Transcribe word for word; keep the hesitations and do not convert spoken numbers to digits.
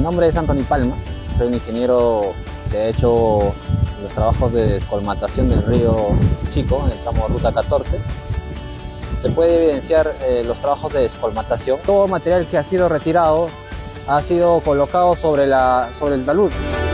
nombre es Anthony Palma, soy un ingeniero que ha hecho los trabajos de descolmatación del río Chico en el tramo Ruta catorce. Se puede evidenciar eh, los trabajos de descolmatación. Todo material que ha sido retirado ha sido colocado sobre, la, sobre el talud.